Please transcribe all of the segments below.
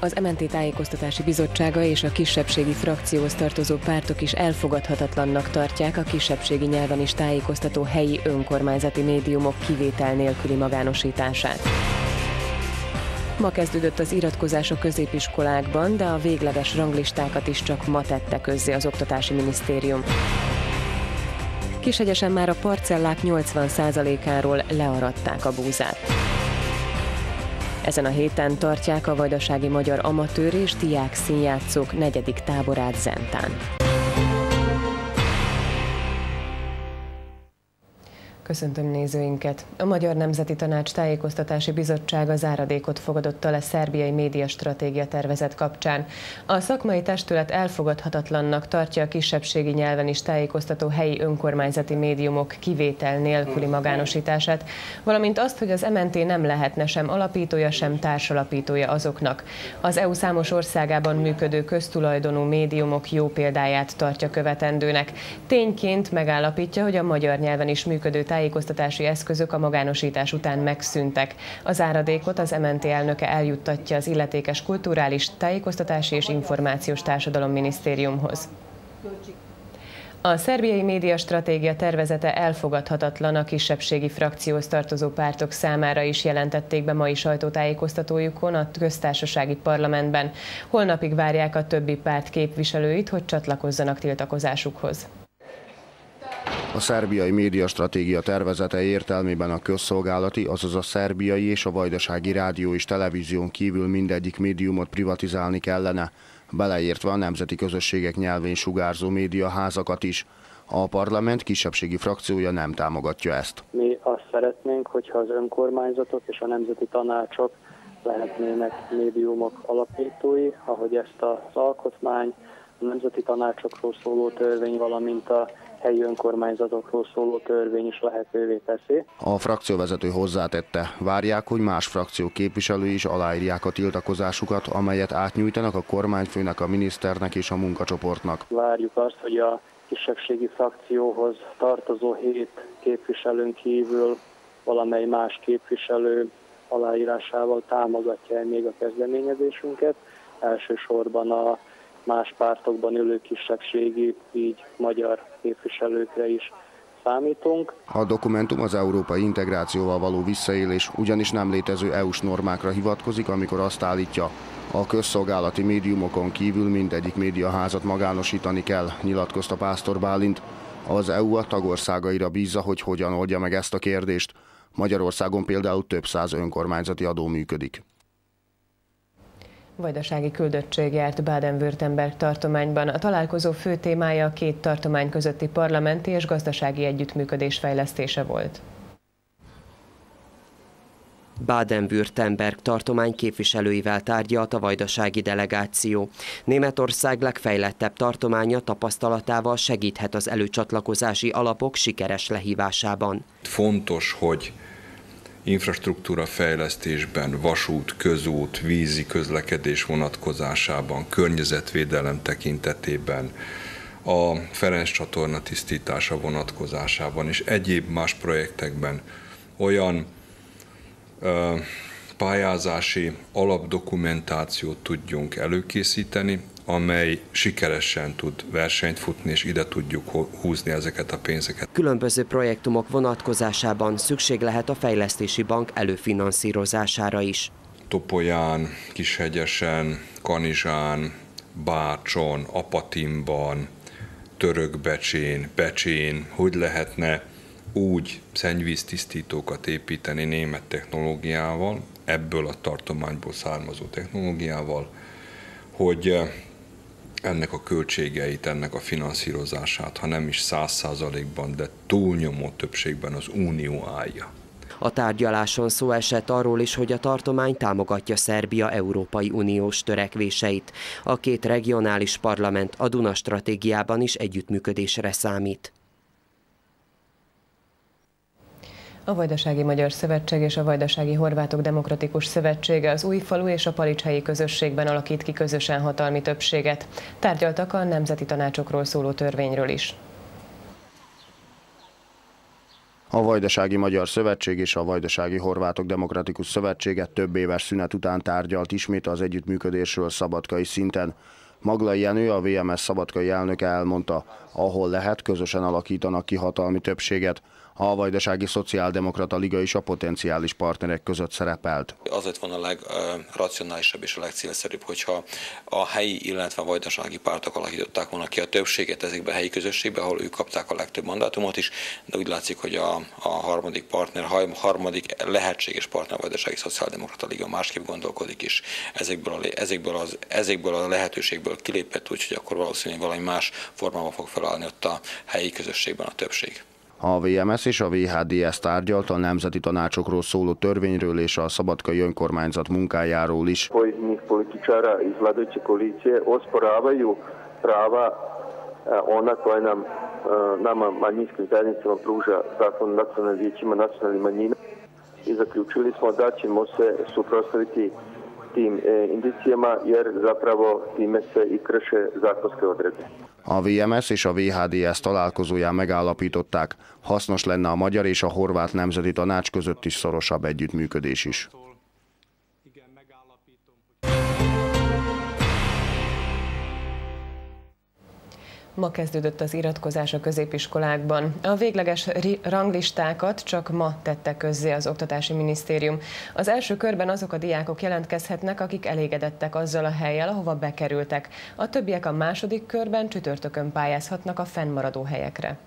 Az MNT Tájékoztatási Bizottsága és a kisebbségi frakcióhoz tartozó pártok is elfogadhatatlannak tartják a kisebbségi nyelven is tájékoztató helyi önkormányzati médiumok kivétel nélküli magánosítását. Ma kezdődött az iratkozás a középiskolákban, de a végleges ranglistákat is csak ma tette közzé az Oktatási Minisztérium. Kishegyesen már a parcellák 80%-áról learadták a búzát. Ezen a héten tartják a vajdasági magyar amatőr és diák színjátszók 4. táborát Zentán. Köszöntöm nézőinket! A Magyar Nemzeti Tanács Tájékoztatási Bizottsága záradékot fogadott el a szerbiai médiastratégia tervezet kapcsán. A szakmai testület elfogadhatatlannak tartja a kisebbségi nyelven is tájékoztató helyi önkormányzati médiumok kivétel nélküli magánosítását, valamint azt, hogy az MNT nem lehetne sem alapítója, sem társalapítója azoknak. Az EU számos országában működő köztulajdonú médiumok jó példáját tartja követendőnek. Tényként megállapítja, hogy a magyar nyelven is működő tájékoztatási eszközök a magánosítás után megszűntek. Az záradékot az MNT elnöke eljuttatja az illetékes kulturális, tájékoztatási és információs társadalom minisztériumhoz. A szerbiai médiastratégia tervezete elfogadhatatlan, a kisebbségi frakcióhoz tartozó pártok számára is jelentették be mai sajtótájékoztatójukon a köztársasági parlamentben. Holnapig várják a többi párt képviselőit, hogy csatlakozzanak tiltakozásukhoz. A szerbiai médiastratégia tervezete értelmében a közszolgálati, azaz a szerbiai és a vajdasági rádió és televízión kívül mindegyik médiumot privatizálni kellene, beleértve a nemzeti közösségek nyelvén sugárzó médiaházakat is. A parlament kisebbségi frakciója nem támogatja ezt. Mi azt szeretnénk, hogyha az önkormányzatok és a nemzeti tanácsok lehetnének médiumok alapítói, ahogy ezt az alkotmány, a nemzeti tanácsokról szóló törvény, valamint a helyi önkormányzatokról szóló törvény is lehetővé teszi. A frakcióvezető hozzátette, várják, hogy más frakciók képviselői is aláírják a tiltakozásukat, amelyet átnyújtanak a kormányfőnek, a miniszternek és a munkacsoportnak. Várjuk azt, hogy a kisebbségi frakcióhoz tartozó 7 képviselőn kívül valamely más képviselő aláírásával támogatja még a kezdeményezésünket. Elsősorban a más pártokban ülő kisebbségi, így magyar képviselőkre is számítunk. A dokumentum az európai integrációval való visszaélés, ugyanis nem létező EU-s normákra hivatkozik, amikor azt állítja, a közszolgálati médiumokon kívül mindegyik médiaházat magánosítani kell, nyilatkozta Pásztor Bálint. Az EU a tagországaira bízza, hogy hogyan oldja meg ezt a kérdést. Magyarországon például több száz önkormányzati adó működik. Vajdasági küldöttség járt Baden-Württemberg tartományban. A találkozó fő témája a két tartomány közötti parlamenti és gazdasági együttműködés fejlesztése volt. Baden-Württemberg tartomány képviselőivel tárgyalt a vajdasági delegáció. Németország legfejlettebb tartománya tapasztalatával segíthet az előcsatlakozási alapok sikeres lehívásában. Fontos, hogy infrastruktúra fejlesztésben, vasút, közút, vízi közlekedés vonatkozásában, környezetvédelem tekintetében, a Ferenc csatorna tisztítása vonatkozásában és egyéb más projektekben olyan pályázási alapdokumentációt tudjunk előkészíteni, amely sikeresen tud versenyt futni, és ide tudjuk húzni ezeket a pénzeket. Különböző projektumok vonatkozásában szükség lehet a Fejlesztési Bank előfinanszírozására is. Topolyán, Kishegyesen, Kanizsán, Bácson, Apatinban, Törökbecsén, Becsén, hogy lehetne úgy szennyvíztisztítókat építeni német technológiával, ebből a tartományból származó technológiával, hogy ennek a költségeit, ennek a finanszírozását, ha nem is 100%-ban, de túlnyomó többségben az Unió állja. A tárgyaláson szó esett arról is, hogy a tartomány támogatja Szerbia Európai Uniós törekvéseit. A két regionális parlament a Duna stratégiában is együttműködésre számít. A Vajdasági Magyar Szövetség és a Vajdasági Horvátok Demokratikus Szövetsége az Újfalu és a Palicshelyi közösségben alakít ki közösen hatalmi többséget. Tárgyaltak a nemzeti tanácsokról szóló törvényről is. A Vajdasági Magyar Szövetség és a Vajdasági Horvátok Demokratikus Szövetsége több éves szünet után tárgyalt ismét az együttműködésről szabadkai szinten. Maglai Jenő, a VMS szabadkai elnöke elmondta, ahol lehet, közösen alakítanak ki hatalmi többséget. A Vajdasági Szociáldemokrata Liga is a potenciális partnerek között szerepelt. Az lett volna a legracionálisabb és a legcélszerűbb, hogyha a helyi, illetve a vajdasági pártok alakították volna ki a többséget ezekben a helyi közösségben, ahol ők kapták a legtöbb mandátumot is, de úgy látszik, hogy a harmadik lehetséges partner a Vajdasági Szociáldemokrata Liga másképp gondolkodik is. Ezekből a lehetőségből kilépett, úgyhogy akkor valószínűleg valami más formában fog felállni ott a helyi közösségben a többség. A VMS és a VHDS tárgyalt a nemzeti tanácsokról szóló törvényről és a szabadkai önkormányzat munkájáról is. Pojedinih političara iz vladajuće koalicije osporavaju prava ona koja nama manjinskim zajednicama pruža Zakon o nacionalnim vijećima nacionalnih manjina i zaključili smo da ćemo se suprotstaviti tim indicijama jer zapravo time se i krše zakonske odredbe. A VMS és a VHDS találkozóján megállapították, hasznos lenne a magyar és a horvát nemzeti tanács között is szorosabb együttműködés is. Ma kezdődött az iratkozás a középiskolákban. A végleges ranglistákat csak ma tette közzé az Oktatási Minisztérium. Az első körben azok a diákok jelentkezhetnek, akik elégedettek azzal a hellyel, ahova bekerültek. A többiek a második körben csütörtökön pályázhatnak a fennmaradó helyekre.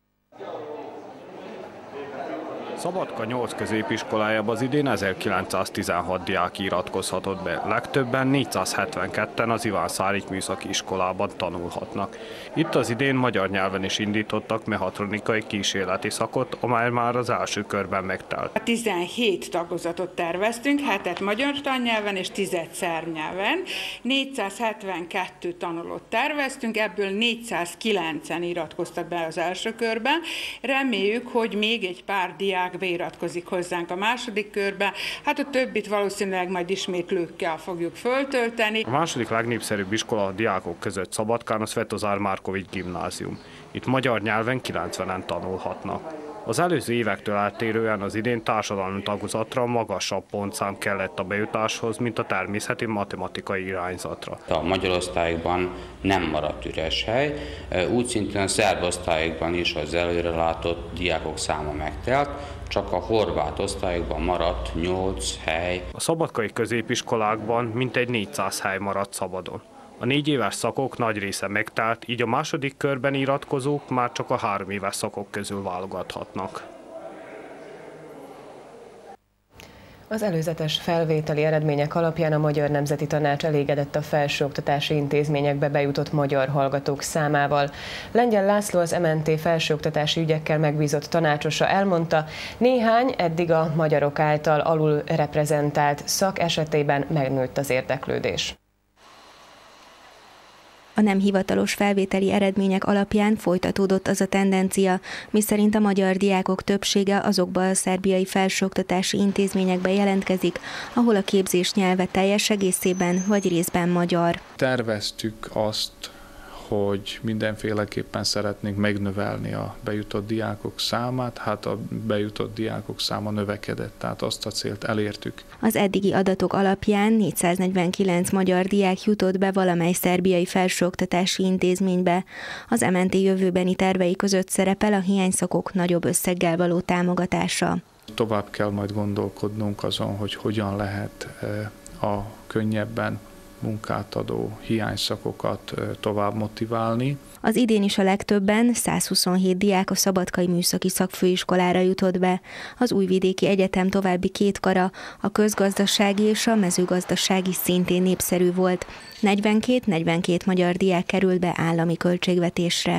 Szabadka 8 középiskolájában az idén 1916 diák iratkozhatott be, legtöbben 472-en az Iván Szárik műszaki iskolában tanulhatnak. Itt az idén magyar nyelven is indítottak mechatronikai kísérleti szakot, amely már az első körben megtelt. 17 tagozatot terveztünk, 7-et magyar tannyelven és 10-et szerb nyelven. 472 tanulót terveztünk, ebből 409-en iratkoztak be az első körben. Reméljük, hogy még egy pár diák beiratkozik hozzánk a második körbe, hát a többit valószínűleg majd ismétlőkkel fogjuk föltölteni. A második legnépszerűbb iskola a diákok között Szabadkán a Svetozár Márkovics gimnázium. Itt magyar nyelven 90-en tanulhatnak. Az előző évektől eltérően az idén társadalmi tagozatra magasabb pontszám kellett a bejutáshoz, mint a természeti matematikai irányzatra. A magyar osztályokban nem maradt üres hely, úgy szintén a szerb osztályokban is az előrelátott diákok száma megtelt, csak a horvát osztályokban maradt 8 hely. A szabadkai középiskolákban mintegy 400 hely maradt szabadon. A 4 éves szakok nagy része megtelt, így a második körben iratkozók már csak a 3 éves szakok közül válogathatnak. Az előzetes felvételi eredmények alapján a Magyar Nemzeti Tanács elégedett a felsőoktatási intézményekbe bejutott magyar hallgatók számával. Lengyel László, az MNT felsőoktatási ügyekkel megbízott tanácsosa elmondta, néhány eddig a magyarok által alul reprezentált szak esetében megnőtt az érdeklődés. A nem hivatalos felvételi eredmények alapján folytatódott az a tendencia, miszerint a magyar diákok többsége azokba a szerbiai felsőoktatási intézményekbe jelentkezik, ahol a képzés nyelve teljes egészében vagy részben magyar. Terveztük azt, hogy mindenféleképpen szeretnénk megnövelni a bejutott diákok számát, hát a bejutott diákok száma növekedett, tehát azt a célt elértük. Az eddigi adatok alapján 449 magyar diák jutott be valamely szerbiai felsőoktatási intézménybe. Az MNT jövőbeni tervei között szerepel a hiányszakok nagyobb összeggel való támogatása. Tovább kell majd gondolkodnunk azon, hogy hogyan lehet a könnyebben munkát adó hiányszakokat tovább motiválni. Az idén is a legtöbben, 127 diák a Szabadkai Műszaki Szakfőiskolára jutott be. Az Újvidéki Egyetem további 2 kara, a közgazdasági és a mezőgazdasági szintén népszerű volt. 42 magyar diák került be állami költségvetésre.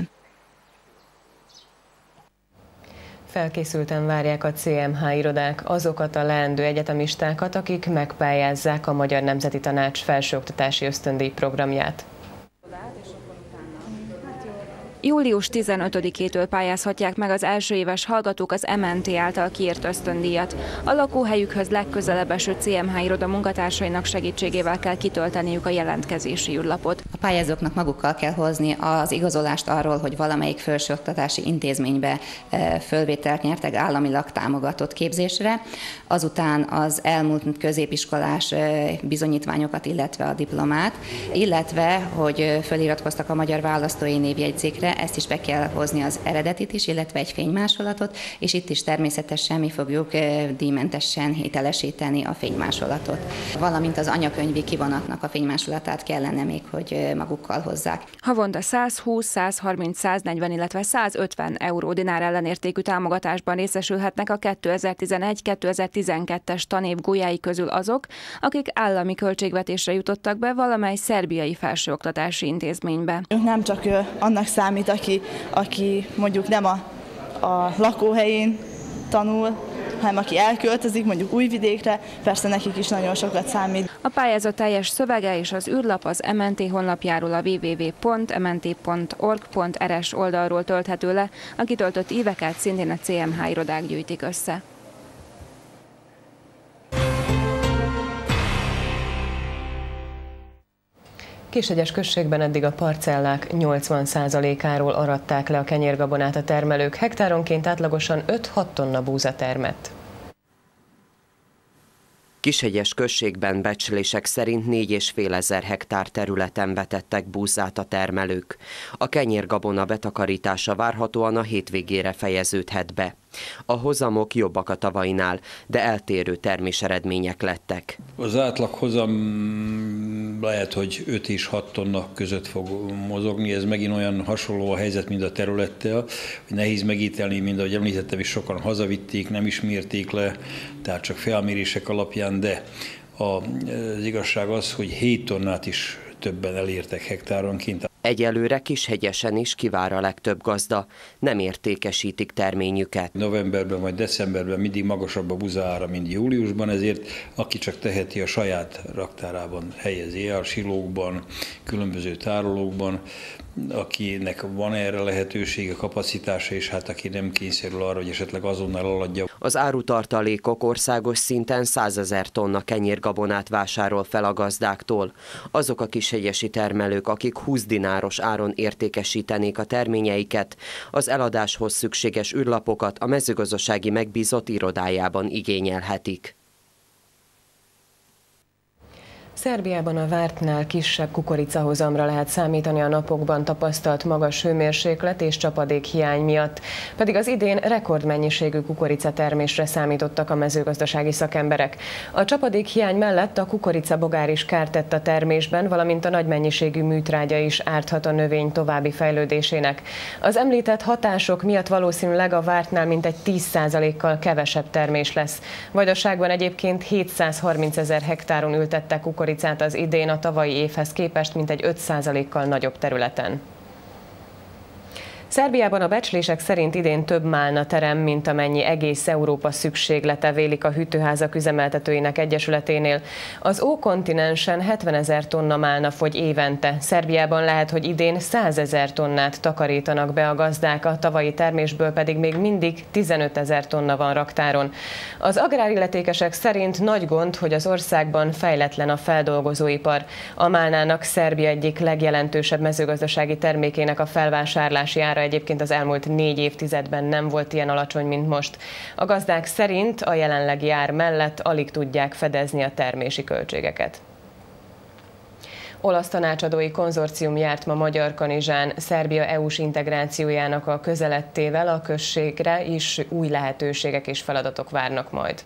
Felkészülten várják a CMH irodák azokat a leendő egyetemistákat, akik megpályázzák a Magyar Nemzeti Tanács felsőoktatási ösztöndíj programját. Július 15-től pályázhatják meg az első éves hallgatók az MNT által kiírt ösztöndíjat. A lakóhelyükhöz legközelebb eső CMH iroda munkatársainak segítségével kell kitölteniük a jelentkezési űrlapot. A pályázóknak magukkal kell hozni az igazolást arról, hogy valamelyik felsőoktatási intézménybe fölvételt nyertek államilag támogatott képzésre, azután az elmúlt középiskolás bizonyítványokat, illetve a diplomát, illetve, hogy feliratkoztak a Magyar Választói Névjegyzékre, ezt is be kell hozni az eredetit is, illetve egy fénymásolatot, és itt is természetesen mi fogjuk díjmentesen hitelesíteni a fénymásolatot. Valamint az anyakönyvi kivonatnak a fénymásolatát kellene még, hogy magukkal hozzák. Havonta 120, 130, 140, illetve 150 euró dinár ellenértékű támogatásban részesülhetnek a 2011-2012-es tanév gólyái közül azok, akik állami költségvetésre jutottak be valamely szerbiai felsőoktatási intézménybe. Nem csak annak számít, aki mondjuk nem a lakóhelyén tanul, hanem aki elköltözik mondjuk Újvidékre, persze nekik is nagyon sokat számít. A pályázat teljes szövege és az űrlap az MNT honlapjáról, a www.mnt.org.rs oldalról tölthető le, a kitöltött éveket szintén a CMH irodák gyűjtik össze. Kishegyes községben eddig a parcellák 80%-áról aratták le a kenyérgabonát a termelők, hektáronként átlagosan 5-6 tonna búza termett. Kishegyes községben becslések szerint 4500 hektár területen vetettek búzát a termelők. A kenyérgabona betakarítása várhatóan a hétvégére fejeződhet be. A hozamok jobbak a tavainál, de eltérő terméseredmények lettek. Az átlag hozam lehet, hogy 5 és 6 tonna között fog mozogni. Ez megint olyan hasonló a helyzet, mint a területtel, hogy nehéz megítelni, mint ahogy említettem, és sokan hazavitték, nem is mérték le, tehát csak felmérések alapján, de az igazság az, hogy 7 tonnát is többen elértek hektáronként. Egyelőre Kishegyesen is kivár a legtöbb gazda, nem értékesítik terményüket. Novemberben vagy decemberben mindig magasabb a buzaára, mint júliusban, ezért aki csak teheti, a saját raktárában helyezi el, silókban, különböző tárolókban, akinek van erre lehetősége, kapacitása, és hát aki nem kényszerül arra, hogy esetleg azonnal eladja. Az árutartalékok országos szinten 100 000 tonna kenyérgabonát vásárol fel a gazdáktól. Azok a kishegyesi termelők, akik 20 dináros áron értékesítenék a terményeiket, az eladáshoz szükséges űrlapokat a mezőgazdasági megbízott irodájában igényelhetik. Szerbiában a vártnál kisebb kukoricahozamra lehet számítani a napokban tapasztalt magas hőmérséklet és csapadékhiány miatt, pedig az idén rekordmennyiségű kukoricatermésre számítottak a mezőgazdasági szakemberek. A csapadékhiány mellett a kukoricabogár is kárt tett a termésben, valamint a nagy mennyiségű műtrágya is árthat a növény további fejlődésének. Az említett hatások miatt valószínűleg a vártnál mintegy 10%-kal kevesebb termés lesz. Vajdaságban egyébként 730 000 hektáron ültettek kukoricát az idén, a tavalyi évhez képest mintegy 5%-kal nagyobb területen. Szerbiában a becslések szerint idén több málna terem, mint amennyi egész Európa szükséglete, vélik a hűtőházak üzemeltetőinek egyesületénél. Az ókontinensen 70 000 tonna málna fogy évente. Szerbiában lehet, hogy idén 100 000 tonnát takarítanak be a gazdák, a tavalyi termésből pedig még mindig 15 000 tonna van raktáron. Az agrárilletékesek szerint nagy gond, hogy az országban fejletlen a feldolgozóipar. A málnának Szerbia egyik legjelentősebb mezőgazdasági termékének a felvásárlási ára egyébként az elmúlt 4 évtizedben nem volt ilyen alacsony, mint most. A gazdák szerint a jelenlegi ár mellett alig tudják fedezni a termési költségeket. Olasz tanácsadói konzorcium járt ma Magyarkanizsán. Szerbia EU-s integrációjának a közeledtével a községre is új lehetőségek és feladatok várnak majd.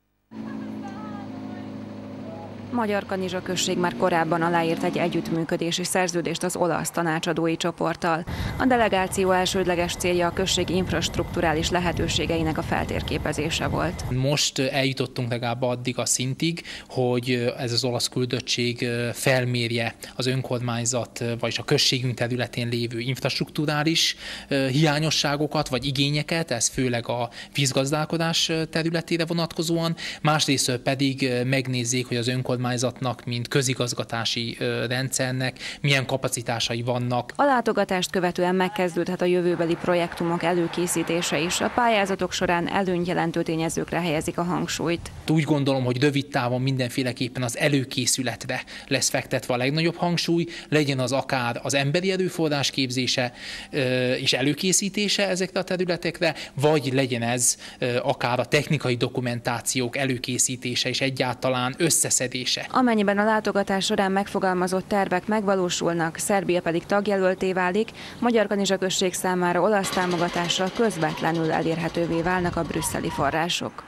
Magyarkanizsa község már korábban aláírt egy együttműködési szerződést az olasz tanácsadói csoporttal. A delegáció elsődleges célja a község infrastrukturális lehetőségeinek a feltérképezése volt. Most eljutottunk legalább addig a szintig, hogy ez az olasz küldöttség felmérje az önkormányzat vagy a községünk területén lévő infrastrukturális hiányosságokat vagy igényeket, ez főleg a vízgazdálkodás területére vonatkozóan, másrészt pedig megnézzék, hogy az önkormányzat önkormányzatnak, mint közigazgatási rendszernek milyen kapacitásai vannak. A látogatást követően megkezdődhet a jövőbeli projektumok előkészítése is. A pályázatok során előnyt jelentő tényezőkre helyezik a hangsúlyt. Úgy gondolom, hogy rövid távon mindenféleképpen az előkészületre lesz fektetve a legnagyobb hangsúly, legyen az akár az emberi erőforrás képzése és előkészítése ezekre a területekre, vagy legyen ez akár a technikai dokumentációk előkészítése és egyáltalán összeszedése. Amennyiben a látogatás során megfogalmazott tervek megvalósulnak, Szerbia pedig tagjelölté válik, Magyarkanizsa község számára olasz támogatással közvetlenül elérhetővé válnak a brüsszeli források.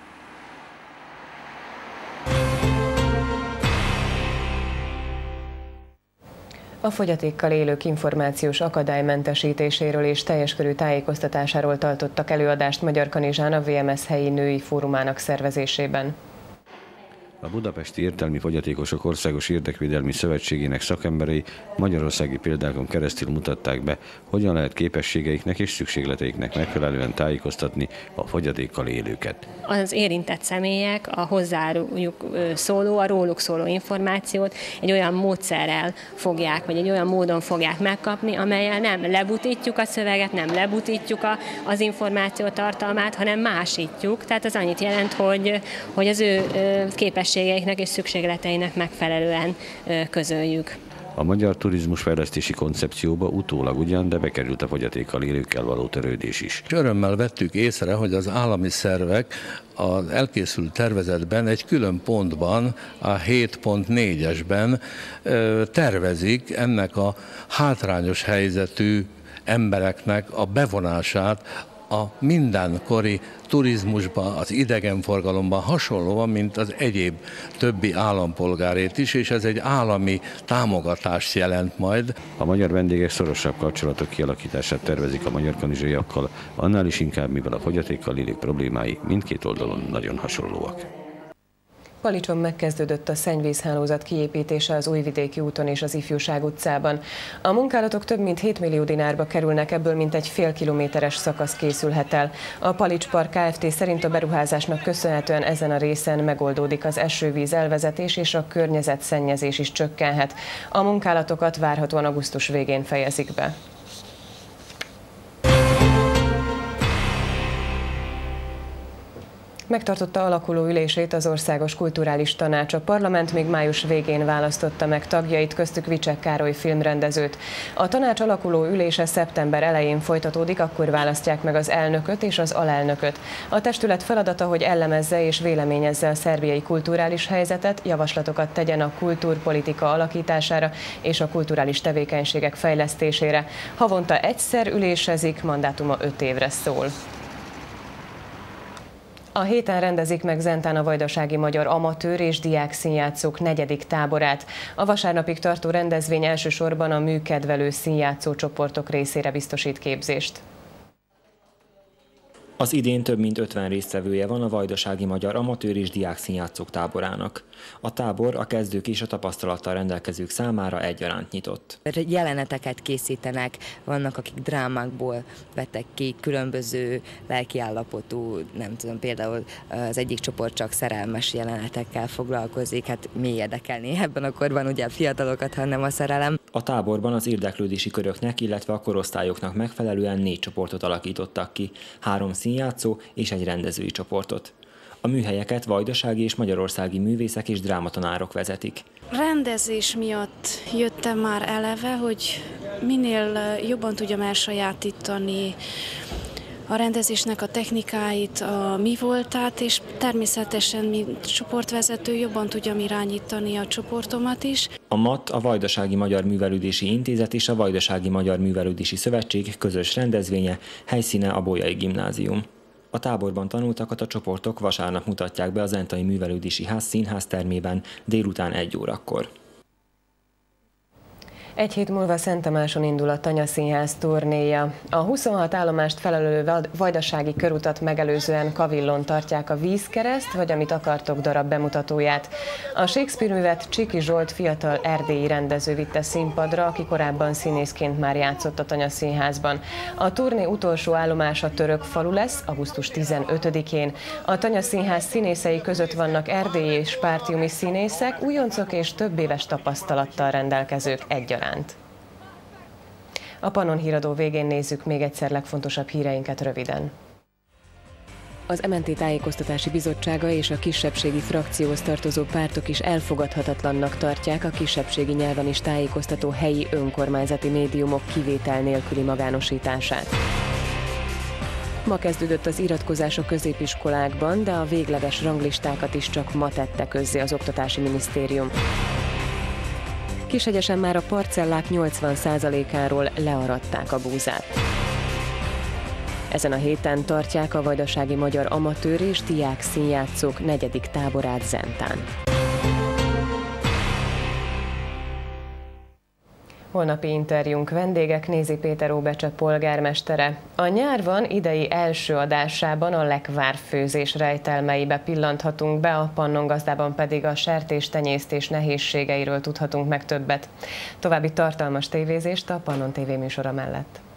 A fogyatékkal élők információs akadálymentesítéséről és teljes körű tájékoztatásáról tartottak előadást Magyarkanizsán a VMS helyi női fórumának szervezésében. A Budapesti Értelmi Fogyatékosok Országos Érdekvédelmi Szövetségének szakemberei magyarországi példákon keresztül mutatták be, hogyan lehet képességeiknek és szükségleteiknek megfelelően tájékoztatni a fogyatékkal élőket. Az érintett személyek a hozzájuk szóló, a róluk szóló információt egy olyan módszerrel fogják, vagy egy olyan módon fogják megkapni, amellyel nem lebutítjuk a szöveget, nem lebutítjuk az információ tartalmát, hanem másítjuk. Tehát az annyit jelent, hogy az ő képességeiknek és szükségleteinek megfelelően közöljük. A magyar turizmusfejlesztési koncepcióba utólag ugyan, de bekerült a fogyatékkal élőkkel való törődés is. Örömmel vettük észre, hogy az állami szervek az elkészült tervezetben egy külön pontban, a 7.4-esben tervezik ennek a hátrányos helyzetű embereknek a bevonását a mindenkori turizmusban, az idegenforgalomban hasonlóan, mint az egyéb többi állampolgárét is, és ez egy állami támogatást jelent majd. A magyar vendégek szorosabb kapcsolatok kialakítását tervezik a magyarkanizsaiakkal, annál is inkább, mivel a fogyatékkal élők problémái mindkét oldalon nagyon hasonlóak. Palicson megkezdődött a szennyvízhálózat kiépítése az Újvidéki úton és az Ifjúság utcában. A munkálatok több mint 7 millió dinárba kerülnek, ebből mintegy fél kilométeres szakasz készülhet el. A Palics Park Kft. Szerint a beruházásnak köszönhetően ezen a részen megoldódik az esővíz elvezetés és a környezetszennyezés is csökkenhet. A munkálatokat várhatóan augusztus végén fejezik be. Megtartotta alakuló ülését az Országos Kulturális Tanács. A parlament még május végén választotta meg tagjait, köztük Vicsek Károly filmrendezőt. A tanács alakuló ülése szeptember elején folytatódik, akkor választják meg az elnököt és az alelnököt. A testület feladata, hogy elemezze és véleményezze a szerbiai kulturális helyzetet, javaslatokat tegyen a kultúrpolitika alakítására és a kulturális tevékenységek fejlesztésére. Havonta egyszer ülésezik, mandátuma 5 évre szól. A héten rendezik meg Zentán a vajdasági magyar amatőr és diák színjátszók 4. táborát. A vasárnapig tartó rendezvény elsősorban a műkedvelő színjátszó csoportok részére biztosít képzést. Az idén több mint 50 résztvevője van a vajdasági magyar amatőr és diák színjátszók táborának. A tábor a kezdők és a tapasztalattal rendelkezők számára egyaránt nyitott. Jeleneteket készítenek, vannak akik drámákból vettek ki különböző lelkiállapotú, nem tudom, például az egyik csoport csak szerelmes jelenetekkel foglalkozik, hát mi érdekelné ebben a korban ugye a fiatalokat, ha nem a szerelem. A táborban az érdeklődési köröknek, illetve a korosztályoknak megfelelően 4 csoportot alakítottak ki, 3 színjátszó és egy rendezői csoportot. A műhelyeket vajdasági és magyarországi művészek és drámatanárok vezetik. Rendezés miatt jöttem már eleve, hogy minél jobban tudjam elsajátítani a rendezésnek a technikáit, a mi voltát, és természetesen, mint csoportvezető jobban tudjam irányítani a csoportomat is. A MAT, a Vajdasági Magyar Művelődési Intézet és a Vajdasági Magyar Művelődési Szövetség közös rendezvénye, helyszíne a Bolyai Gimnázium. A táborban tanultakat a csoportok vasárnap mutatják be a Zentai Művelődési Ház színháztermében délután 1 órakor. Egy hét múlva Szent Tamáson indul a Tanya Színház turnéja. A 26 állomást felelő vajdasági körutat megelőzően Kavillon tartják a Vízkereszt, vagy Amit akartok darab bemutatóját. A Shakespeare művet Csiki Zsolt fiatal erdélyi rendező vitte színpadra, aki korábban színészként már játszott a Tanya Színházban. A turné utolsó állomása Törökfalu lesz, augusztus 15-én. A Tanya Színház színészei között vannak erdélyi és pártiumi színészek, újoncok és több éves tapasztalattal rendelkezők egyaránt. A Pannon híradó végén nézzük még egyszer legfontosabb híreinket röviden. Az MNT Tájékoztatási Bizottsága és a kisebbségi frakcióhoz tartozó pártok is elfogadhatatlannak tartják a kisebbségi nyelven is tájékoztató helyi önkormányzati médiumok kivétel nélküli magánosítását. Ma kezdődött az iratkozás a középiskolákban, de a végleges ranglistákat is csak ma tette közzé az Oktatási Minisztérium. Kishegyesen már a parcellák 80%-áról learadták a búzát. Ezen a héten tartják a vajdasági magyar amatőr és diák színjátszók 4. táborát Zentán. Holnapi interjúnk vendége Knézi Péter Óbecse polgármestere. A nyár van idei első adásában a lekvárfőzés rejtelmeibe pillanthatunk be, a Pannon gazdában pedig a sertéstenyésztés nehézségeiről tudhatunk meg többet. További tartalmas tévézést a Pannon TV műsora mellett.